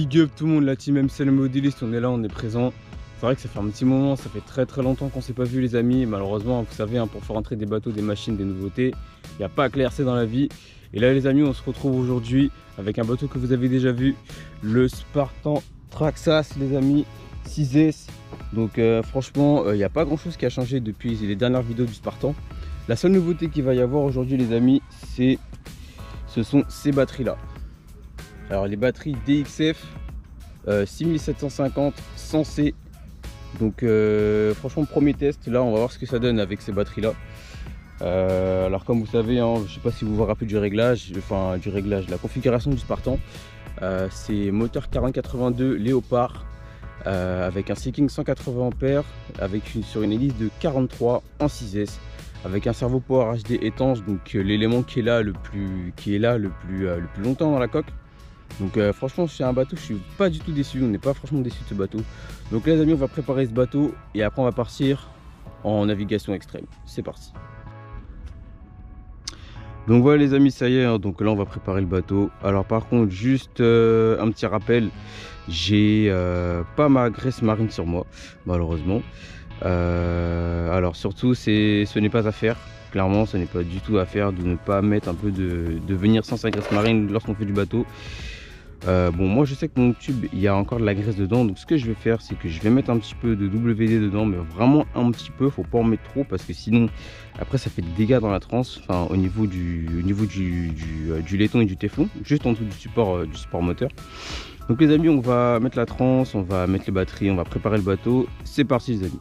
Big up tout le monde, la team MCL Modéliste, on est là, on est présent. C'est vrai que ça fait un petit moment, ça fait très longtemps qu'on s'est pas vu les amis. Malheureusement, vous savez, hein, pour faire entrer des bateaux, des machines, des nouveautés, il n'y a pas à claircer dans la vie. Et là les amis, on se retrouve aujourd'hui avec un bateau que vous avez déjà vu, le Spartan Traxxas les amis, 6S. Donc franchement, il n'y a pas grand chose qui a changé depuis les dernières vidéos du Spartan. La seule nouveauté qu'il va y avoir aujourd'hui les amis, ce sont ces batteries là. Alors les batteries DXF 6750 100C. Donc franchement premier test, là on va voir ce que ça donne avec ces batteries là. Alors comme vous savez, hein, je sais pas si vous vous rappelez du réglage, la configuration du Spartan. C'est moteur 4082 Léopard avec un Seeking 180 ampères sur une hélice de 43 en 6S avec un servo power HD étanche, donc l'élément qui est là le plus longtemps dans la coque. Donc franchement c'est un bateau, je suis pas du tout déçu, on n'est pas franchement déçu de ce bateau. Donc là les amis, on va préparer ce bateau et après on va partir en navigation extrême. C'est parti. Donc voilà les amis, ça y est, hein, donc là on va préparer le bateau. Alors par contre juste un petit rappel, j'ai pas ma graisse marine sur moi malheureusement. Alors surtout ce n'est pas à faire, clairement ce n'est pas du tout à faire de ne pas mettre un peu de venir sans sa graisse marine lorsqu'on fait du bateau. Bon moi je sais que mon tube il y a encore de la graisse dedans, donc ce que je vais faire c'est que je vais mettre un petit peu de WD dedans, mais vraiment un petit peu, faut pas en mettre trop parce que sinon après ça fait des dégâts dans la transe, enfin au niveau du laiton et du téflon, juste en dessous du support moteur. Donc les amis, on va mettre la transe, on va mettre les batteries, on va préparer le bateau, c'est parti les amis.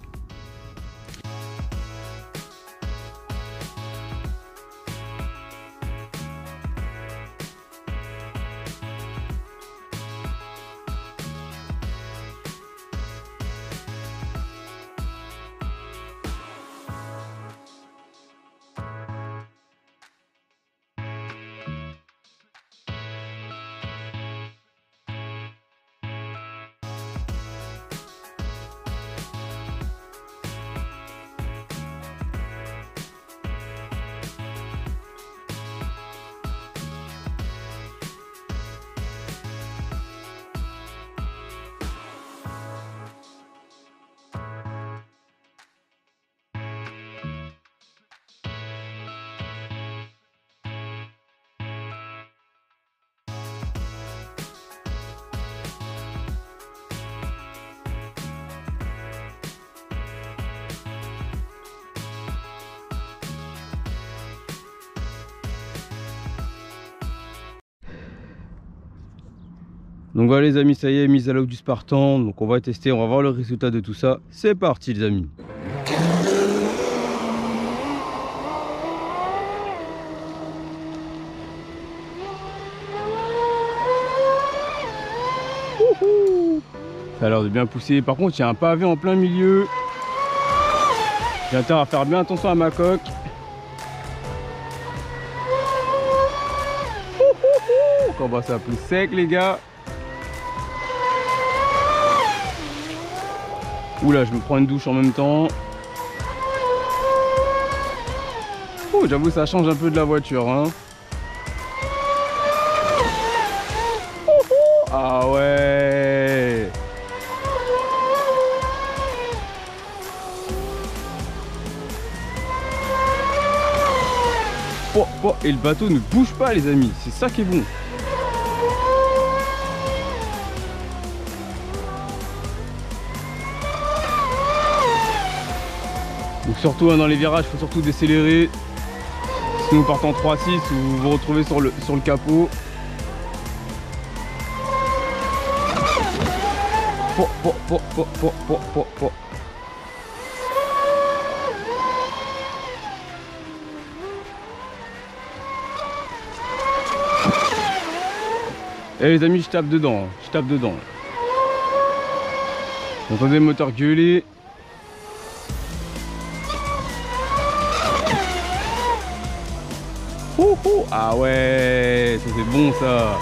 Donc voilà les amis, ça y est, mise à l'eau du Spartan. Donc on va tester, on va voir le résultat de tout ça. C'est parti les amis. Ça a l'air de bien pousser. Par contre il y a un pavé en plein milieu. J'ai intérêt à faire bien attention à ma coque. Comment ça pousse sec les gars. Oula, je me prends une douche en même temps. Oh, j'avoue, ça change un peu de la voiture, hein. Ah ouais. Oh, oh, et le bateau ne bouge pas, les amis. C'est ça qui est bon. Donc surtout hein, dans les virages, il faut surtout décélérer. Sinon vous partez en 3-6 ou vous vous retrouvez sur le capot. Et les amis, je tape dedans, je tape dedans. Vous entendez le moteur gueuler. Ah ouais, ça c'est bon ça.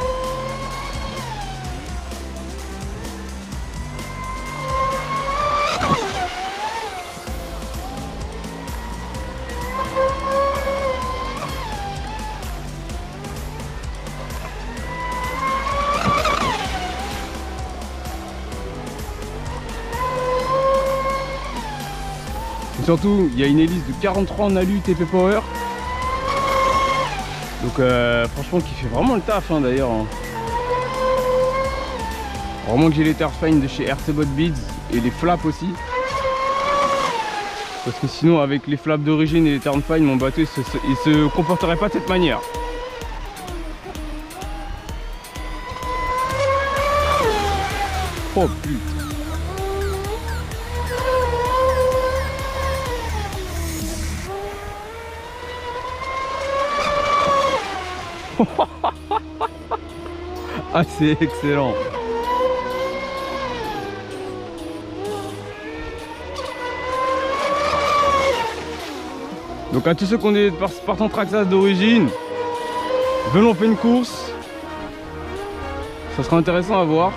Et surtout, il y a une hélice de 43 en alu TP Power. Donc franchement, qui fait vraiment le taf hein, d'ailleurs. Hein. Vraiment que j'ai les Turfine de chez RC Bot Beads et les flaps aussi. Parce que sinon, avec les flaps d'origine et les Turfine, mon bateau il se comporterait pas de cette manière. Oh putain. Ah c'est excellent. Donc à tous ceux qui ont des partants Traxxas d'origine, venez on fait une course. Ça sera intéressant à voir.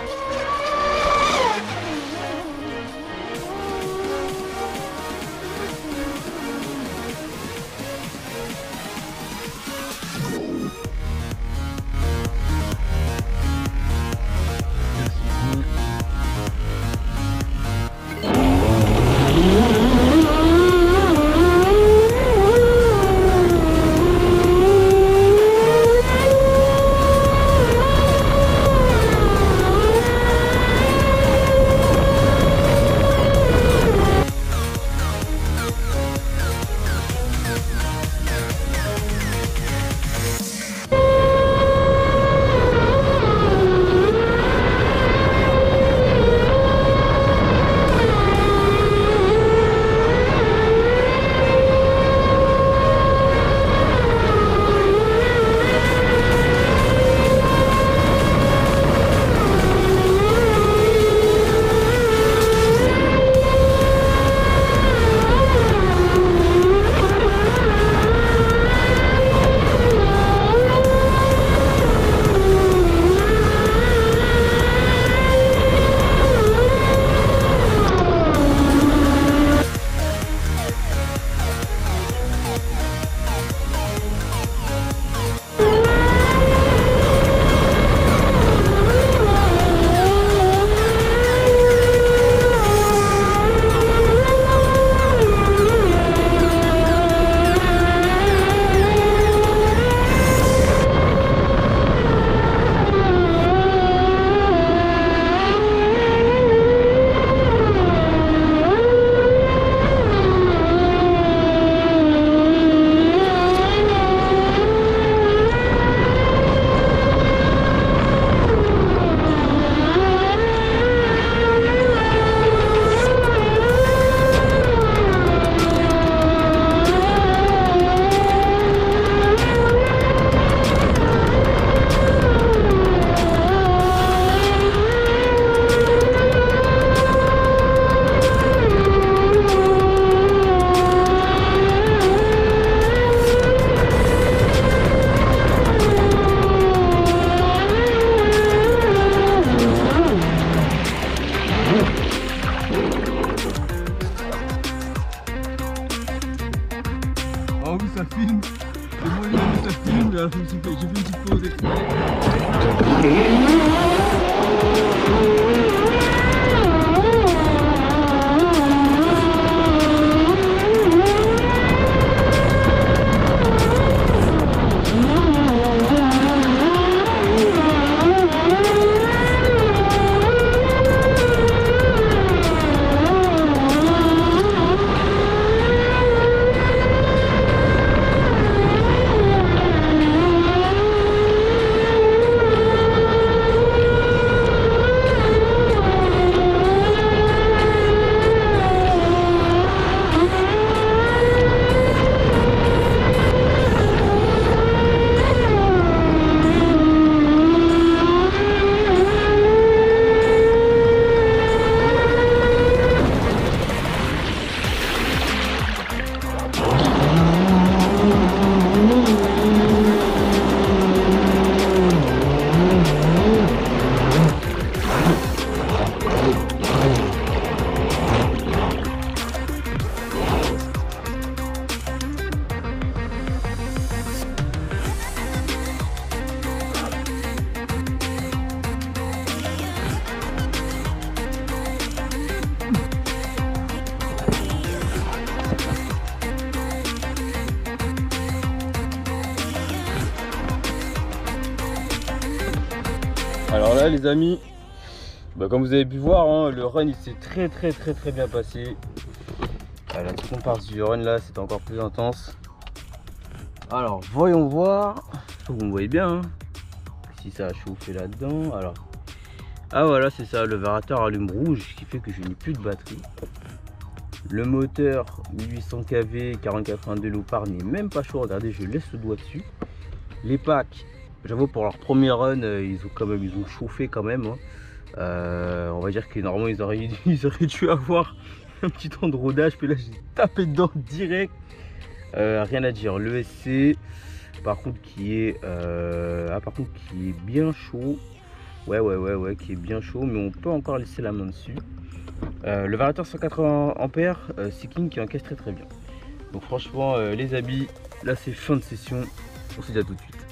Ça filme, et moi il a mis ça filme, et alors j'ai fait une petite pause exprès. Ouais les amis, bah, comme vous avez pu voir, hein, le run il s'est très bien passé. La seconde partie du run là c'était encore plus intense. Alors voyons voir, vous me voyez bien hein, si ça a chauffé là-dedans. Alors ah voilà c'est ça, le variateur allume rouge, ce qui fait que je n'ai plus de batterie. Le moteur 1800 kV 4082 Leopard n'est même pas chaud, regardez je laisse le doigt dessus. Les packs, j'avoue pour leur premier run ils ont chauffé quand même hein. On va dire que normalement ils auraient dû avoir un petit temps de rodage, puis là j'ai tapé dedans direct. Rien à dire. Le SC par contre qui est qui est bien chaud. Ouais qui est bien chaud, mais on peut encore laisser la main dessus. Le variateur 180 ampères Seeking qui encaisse très bien. Donc franchement les amis, là c'est fin de session. On se dit à tout de suite.